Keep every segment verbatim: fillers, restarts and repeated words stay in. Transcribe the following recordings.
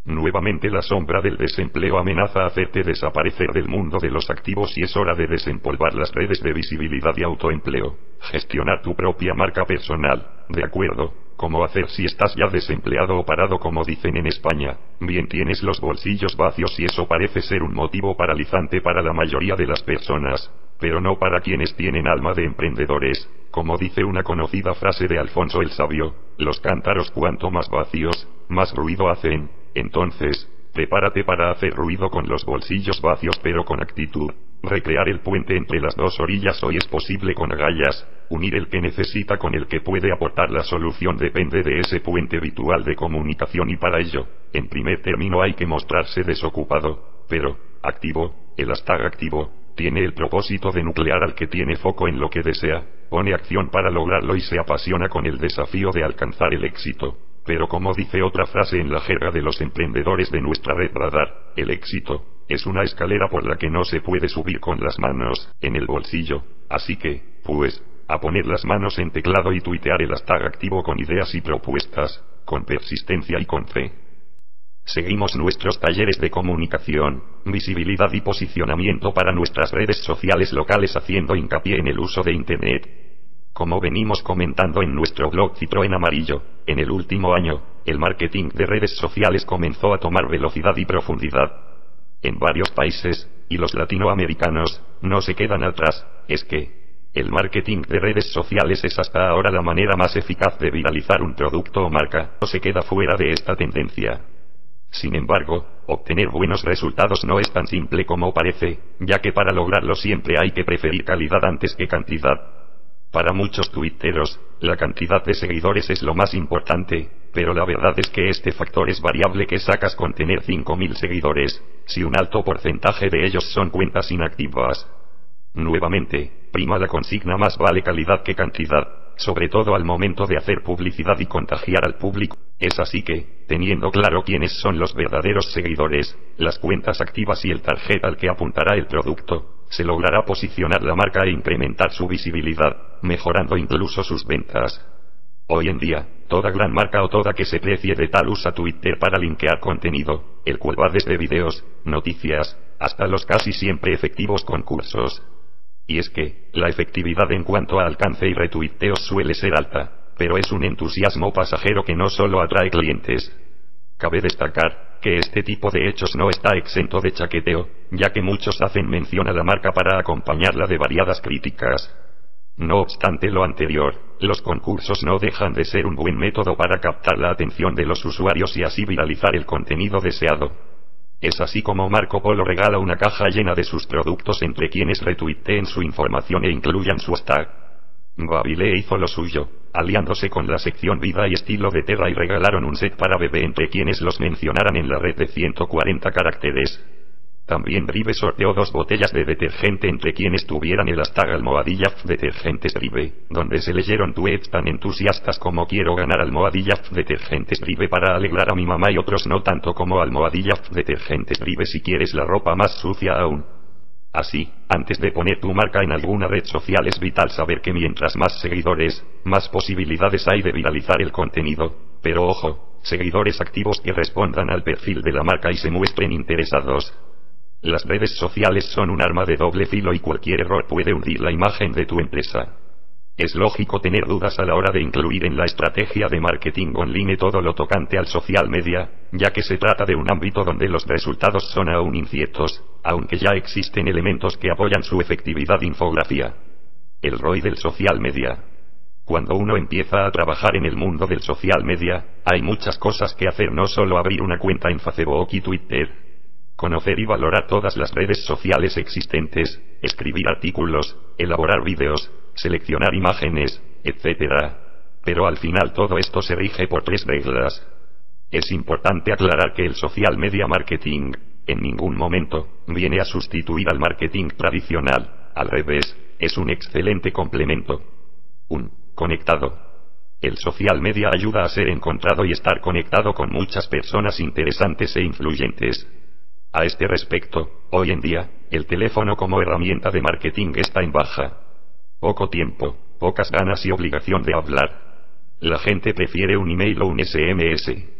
Nuevamente la sombra del desempleo amenaza hacerte desaparecer del mundo de los activos y es hora de desempolvar las redes de visibilidad y autoempleo. Gestionar tu propia marca personal. ¿De acuerdo? ¿Cómo hacer si estás ya desempleado o parado como dicen en España? Bien, tienes los bolsillos vacíos y eso parece ser un motivo paralizante para la mayoría de las personas, pero no para quienes tienen alma de emprendedores. Como dice una conocida frase de Alfonso el Sabio, los cántaros cuanto más vacíos, más ruido hacen. Entonces, prepárate para hacer ruido con los bolsillos vacíos pero con actitud. Recrear el puente entre las dos orillas hoy es posible con agallas. Unir el que necesita con el que puede aportar la solución depende de ese puente virtual de comunicación y para ello, en primer término hay que mostrarse desocupado, pero, activo. El hashtag activo tiene el propósito de nuclear al que tiene foco en lo que desea, pone acción para lograrlo y se apasiona con el desafío de alcanzar el éxito. Pero como dice otra frase en la jerga de los emprendedores de nuestra red Radar, el éxito es una escalera por la que no se puede subir con las manos en el bolsillo. Así que, pues, a poner las manos en teclado y tuitear el hashtag activo con ideas y propuestas, con persistencia y con fe. Seguimos nuestros talleres de comunicación, visibilidad y posicionamiento para nuestras redes sociales locales haciendo hincapié en el uso de Internet. Como venimos comentando en nuestro blog Citroën Amarillo, en el último año, el marketing de redes sociales comenzó a tomar velocidad y profundidad en varios países, y los latinoamericanos no se quedan atrás. Es que el marketing de redes sociales es hasta ahora la manera más eficaz de viralizar un producto o marca, no se queda fuera de esta tendencia. Sin embargo, obtener buenos resultados no es tan simple como parece, ya que para lograrlo siempre hay que preferir calidad antes que cantidad. Para muchos tuiteros, la cantidad de seguidores es lo más importante, pero la verdad es que este factor es variable. Que sacas con tener cinco mil seguidores, si un alto porcentaje de ellos son cuentas inactivas? Nuevamente, prima la consigna más vale calidad que cantidad, sobre todo al momento de hacer publicidad y contagiar al público. Es así que, teniendo claro quiénes son los verdaderos seguidores, las cuentas activas y el target al que apuntará el producto, se logrará posicionar la marca e incrementar su visibilidad, mejorando incluso sus ventas. Hoy en día, toda gran marca o toda que se precie de tal usa Twitter para linkear contenido, el cual va desde videos, noticias, hasta los casi siempre efectivos concursos. Y es que, la efectividad en cuanto a alcance y retuiteos suele ser alta, pero es un entusiasmo pasajero que no solo atrae clientes. Cabe destacar que este tipo de hechos no está exento de chaqueteo, ya que muchos hacen mención a la marca para acompañarla de variadas críticas. No obstante lo anterior, los concursos no dejan de ser un buen método para captar la atención de los usuarios y así viralizar el contenido deseado. Es así como Marco Polo regala una caja llena de sus productos entre quienes retuiteen su información e incluyan su hashtag. Babilé hizo lo suyo, aliándose con la sección Vida y Estilo de Terra y regalaron un set para bebé entre quienes los mencionaran en la red de ciento cuarenta caracteres. También Drive sorteó dos botellas de detergente entre quienes tuvieran el hashtag almohadilla detergentes Drive, donde se leyeron tweets tan entusiastas como quiero ganar almohadilla detergentes Drive para alegrar a mi mamá y otros no tanto como almohadilla detergentes Drive si quieres la ropa más sucia aún. Así, antes de poner tu marca en alguna red social es vital saber que mientras más seguidores, más posibilidades hay de viralizar el contenido, pero ojo, seguidores activos que respondan al perfil de la marca y se muestren interesados. Las redes sociales son un arma de doble filo y cualquier error puede hundir la imagen de tu empresa. Es lógico tener dudas a la hora de incluir en la estrategia de marketing online todo lo tocante al social media, ya que se trata de un ámbito donde los resultados son aún inciertos, aunque ya existen elementos que apoyan su efectividad. Infografía. El R O I del social media. Cuando uno empieza a trabajar en el mundo del social media, hay muchas cosas que hacer, no solo abrir una cuenta en Facebook y Twitter. Conocer y valorar todas las redes sociales existentes, escribir artículos, elaborar vídeos, seleccionar imágenes, etcétera. Pero al final todo esto se rige por tres reglas. Es importante aclarar que el social media marketing, en ningún momento, viene a sustituir al marketing tradicional, al revés, es un excelente complemento. uno. Conectado. El social media ayuda a ser encontrado y estar conectado con muchas personas interesantes e influyentes. A este respecto, hoy en día, el teléfono como herramienta de marketing está en baja. Poco tiempo, pocas ganas y obligación de hablar. La gente prefiere un email o un S M S.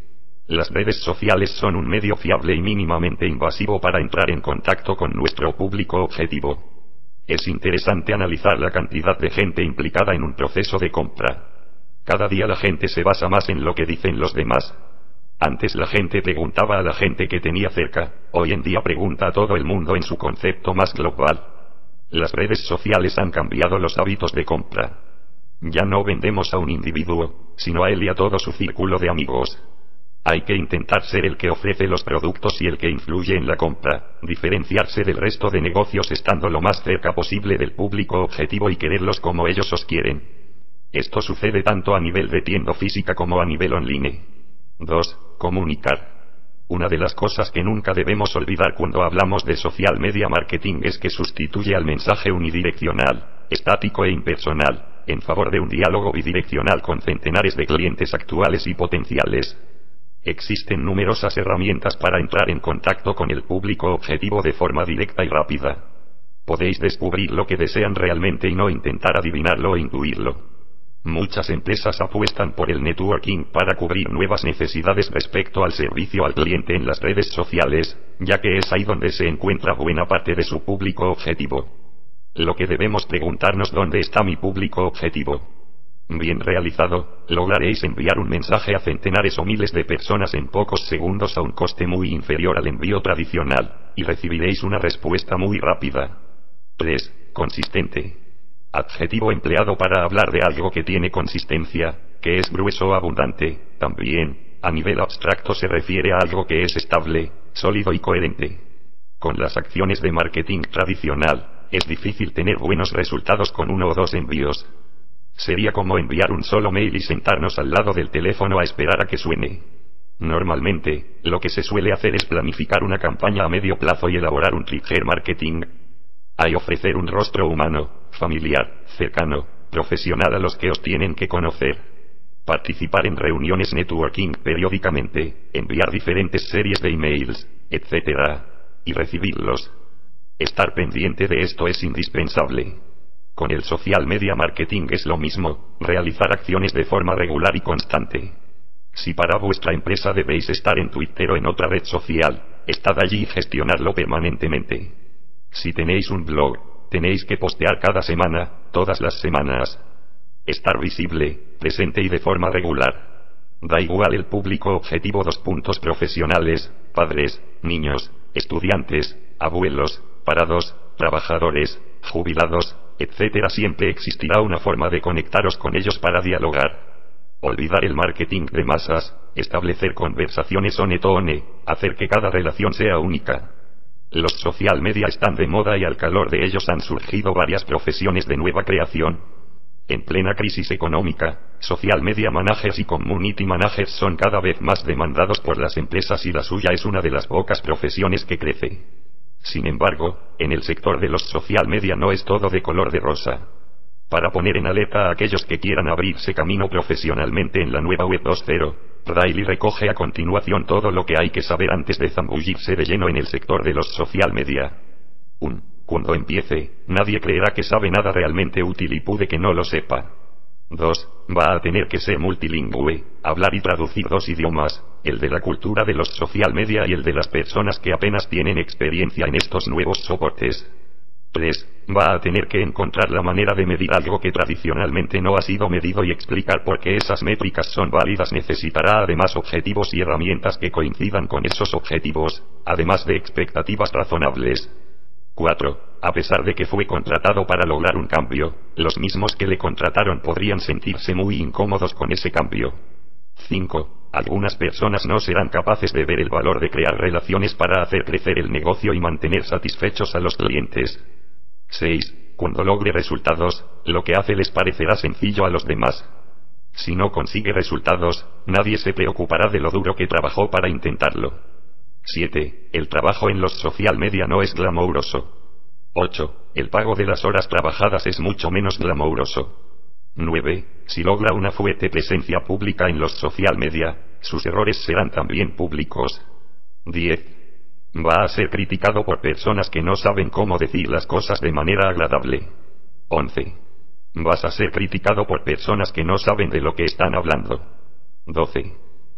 Las redes sociales son un medio fiable y mínimamente invasivo para entrar en contacto con nuestro público objetivo. Es interesante analizar la cantidad de gente implicada en un proceso de compra. Cada día la gente se basa más en lo que dicen los demás. Antes la gente preguntaba a la gente que tenía cerca, hoy en día pregunta a todo el mundo en su concepto más global. Las redes sociales han cambiado los hábitos de compra. Ya no vendemos a un individuo, sino a él y a todo su círculo de amigos. Hay que intentar ser el que ofrece los productos y el que influye en la compra, diferenciarse del resto de negocios estando lo más cerca posible del público objetivo y quererlos como ellos os quieren. Esto sucede tanto a nivel de tienda física como a nivel online. dos. Comunicar. Una de las cosas que nunca debemos olvidar cuando hablamos de social media marketing es que sustituye al mensaje unidireccional, estático e impersonal, en favor de un diálogo bidireccional con centenares de clientes actuales y potenciales. Existen numerosas herramientas para entrar en contacto con el público objetivo de forma directa y rápida. Podéis descubrir lo que desean realmente y no intentar adivinarlo o intuirlo. Muchas empresas apuestan por el networking para cubrir nuevas necesidades respecto al servicio al cliente en las redes sociales, ya que es ahí donde se encuentra buena parte de su público objetivo. Lo que debemos preguntarnos: ¿dónde está mi público objetivo? Bien realizado, lograréis enviar un mensaje a centenares o miles de personas en pocos segundos a un coste muy inferior al envío tradicional, y recibiréis una respuesta muy rápida. tres. Consistente. Adjetivo empleado para hablar de algo que tiene consistencia, que es grueso o abundante. También, a nivel abstracto se refiere a algo que es estable, sólido y coherente. Con las acciones de marketing tradicional, es difícil tener buenos resultados con uno o dos envíos. Sería como enviar un solo mail y sentarnos al lado del teléfono a esperar a que suene. Normalmente, lo que se suele hacer es planificar una campaña a medio plazo y elaborar un trigger marketing. Hay ofrecer un rostro humano, familiar, cercano, profesional a los que os tienen que conocer. Participar en reuniones networking periódicamente, enviar diferentes series de emails, etcétera, y recibirlos. Estar pendiente de esto es indispensable. Con el social media marketing es lo mismo, realizar acciones de forma regular y constante. Si para vuestra empresa debéis estar en Twitter o en otra red social, estad allí y gestionadlo permanentemente. Si tenéis un blog, tenéis que postear cada semana, todas las semanas. Estar visible, presente y de forma regular. Da igual el público objetivo. Dos puntos profesionales, padres, niños, estudiantes, abuelos, parados, trabajadores, jubilados, etcétera. Siempre existirá una forma de conectaros con ellos para dialogar. Olvidar el marketing de masas, establecer conversaciones one to one, hacer que cada relación sea única. Los social media están de moda y al calor de ellos han surgido varias profesiones de nueva creación. En plena crisis económica, social media managers y community managers son cada vez más demandados por las empresas y la suya es una de las pocas profesiones que crece. Sin embargo, en el sector de los social media no es todo de color de rosa. Para poner en alerta a aquellos que quieran abrirse camino profesionalmente en la nueva web dos punto cero, Riley recoge a continuación todo lo que hay que saber antes de zambullirse de lleno en el sector de los social media. uno. Cuando empiece, nadie creerá que sabe nada realmente útil y puede que no lo sepa. dos. Va a tener que ser multilingüe, hablar y traducir dos idiomas, el de la cultura de los social media y el de las personas que apenas tienen experiencia en estos nuevos soportes. tres. Va a tener que encontrar la manera de medir algo que tradicionalmente no ha sido medido y explicar por qué esas métricas son válidas. Necesitará además objetivos y herramientas que coincidan con esos objetivos, además de expectativas razonables. cuatro. A pesar de que fue contratado para lograr un cambio, los mismos que le contrataron podrían sentirse muy incómodos con ese cambio. cinco. Algunas personas no serán capaces de ver el valor de crear relaciones para hacer crecer el negocio y mantener satisfechos a los clientes. seis. Cuando logre resultados, lo que hace les parecerá sencillo a los demás. Si no consigue resultados, nadie se preocupará de lo duro que trabajó para intentarlo. siete. El trabajo en los social media no es glamouroso. ocho. El pago de las horas trabajadas es mucho menos glamouroso. nueve. Si logra una fuerte presencia pública en los social media, sus errores serán también públicos. diez. Va a ser criticado por personas que no saben cómo decir las cosas de manera agradable. once. Vas a ser criticado por personas que no saben de lo que están hablando. doce.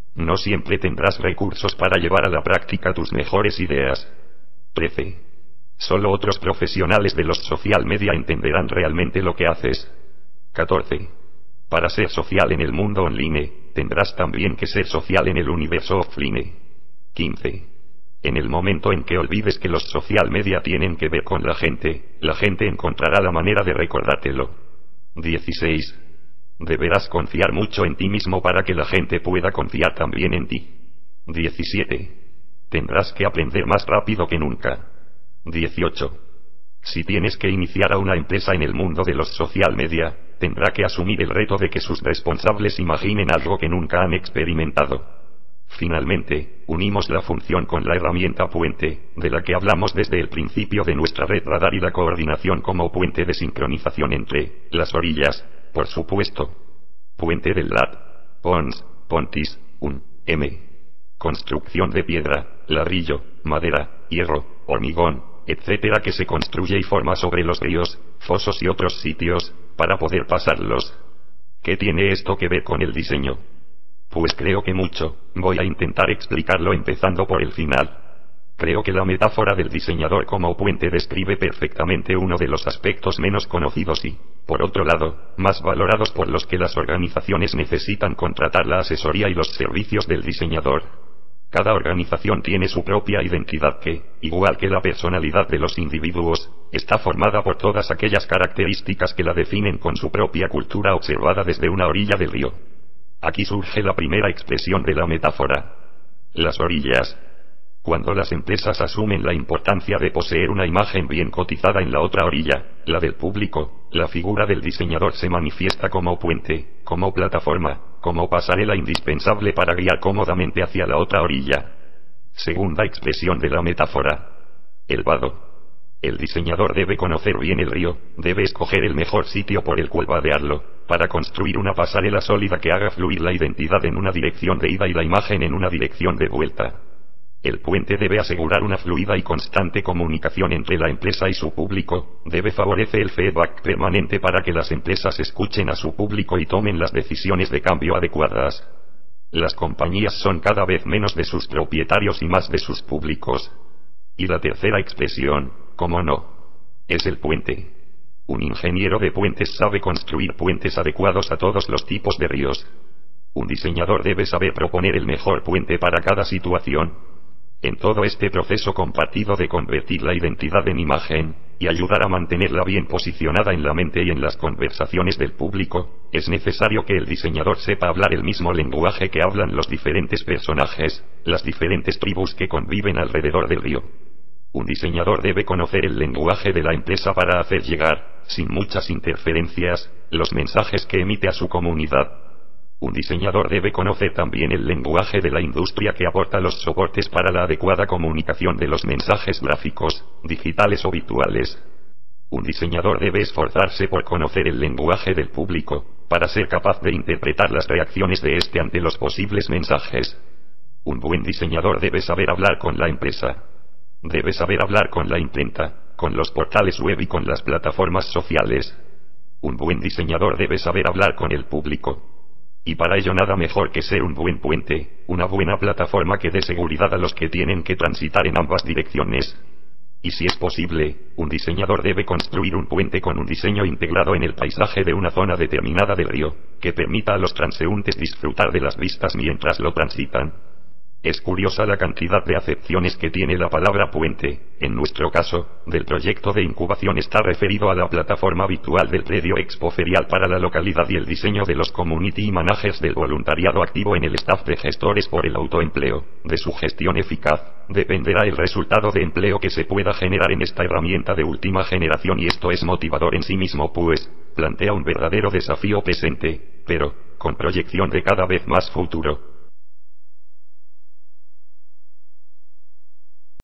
No siempre tendrás recursos para llevar a la práctica tus mejores ideas. trece. Solo otros profesionales de los social media entenderán realmente lo que haces. catorce. Para ser social en el mundo online, tendrás también que ser social en el universo offline. quince. En el momento en que olvides que los social media tienen que ver con la gente, la gente encontrará la manera de recordártelo. dieciséis. Deberás confiar mucho en ti mismo para que la gente pueda confiar también en ti. diecisiete. Tendrás que aprender más rápido que nunca. dieciocho. Si tienes que iniciar a una empresa en el mundo de los social media, tendrá que asumir el reto de que sus responsables imaginen algo que nunca han experimentado. Finalmente, unimos la función con la herramienta puente, de la que hablamos desde el principio de nuestra red radar, y la coordinación como puente de sincronización entre las orillas, por supuesto. Puente del lat. Pons, pontis, un, m. Construcción de piedra, ladrillo, madera, hierro, hormigón, etcétera, que se construye y forma sobre los ríos, fosos y otros sitios, para poder pasarlos. ¿Qué tiene esto que ver con el diseño? Pues creo que mucho. Voy a intentar explicarlo empezando por el final. Creo que la metáfora del diseñador como puente describe perfectamente uno de los aspectos menos conocidos y, por otro lado, más valorados por los que las organizaciones necesitan contratar la asesoría y los servicios del diseñador. Cada organización tiene su propia identidad que, igual que la personalidad de los individuos, está formada por todas aquellas características que la definen con su propia cultura observada desde una orilla del río. Aquí surge la primera expresión de la metáfora. Las orillas. Cuando las empresas asumen la importancia de poseer una imagen bien cotizada en la otra orilla, la del público, la figura del diseñador se manifiesta como puente, como plataforma, como pasarela indispensable para guiar cómodamente hacia la otra orilla. Segunda expresión de la metáfora. El vado. El diseñador debe conocer bien el río, debe escoger el mejor sitio por el cual vadearlo, para construir una pasarela sólida que haga fluir la identidad en una dirección de ida y la imagen en una dirección de vuelta. El puente debe asegurar una fluida y constante comunicación entre la empresa y su público, debe favorecer el feedback permanente para que las empresas escuchen a su público y tomen las decisiones de cambio adecuadas. Las compañías son cada vez menos de sus propietarios y más de sus públicos. Y la tercera expresión, ¿cómo no?, es el puente. Un ingeniero de puentes sabe construir puentes adecuados a todos los tipos de ríos. Un diseñador debe saber proponer el mejor puente para cada situación. En todo este proceso compartido de convertir la identidad en imagen, y ayudar a mantenerla bien posicionada en la mente y en las conversaciones del público, es necesario que el diseñador sepa hablar el mismo lenguaje que hablan los diferentes personajes, las diferentes tribus que conviven alrededor del río. Un diseñador debe conocer el lenguaje de la empresa para hacer llegar, sin muchas interferencias, los mensajes que emite a su comunidad. Un diseñador debe conocer también el lenguaje de la industria que aporta los soportes para la adecuada comunicación de los mensajes gráficos, digitales o virtuales. Un diseñador debe esforzarse por conocer el lenguaje del público, para ser capaz de interpretar las reacciones de éste ante los posibles mensajes. Un buen diseñador debe saber hablar con la empresa. Debe saber hablar con la imprenta, con los portales web y con las plataformas sociales. Un buen diseñador debe saber hablar con el público. Y para ello nada mejor que ser un buen puente, una buena plataforma que dé seguridad a los que tienen que transitar en ambas direcciones. Y si es posible, un diseñador debe construir un puente con un diseño integrado en el paisaje de una zona determinada del río, que permita a los transeúntes disfrutar de las vistas mientras lo transitan. Es curiosa la cantidad de acepciones que tiene la palabra puente. En nuestro caso, del proyecto de incubación está referido a la plataforma virtual del predio Expo Ferial para la localidad y el diseño de los community managers del voluntariado activo en el staff de gestores por el autoempleo. De su gestión eficaz, dependerá el resultado de empleo que se pueda generar en esta herramienta de última generación, y esto es motivador en sí mismo, pues plantea un verdadero desafío presente, pero con proyección de cada vez más futuro.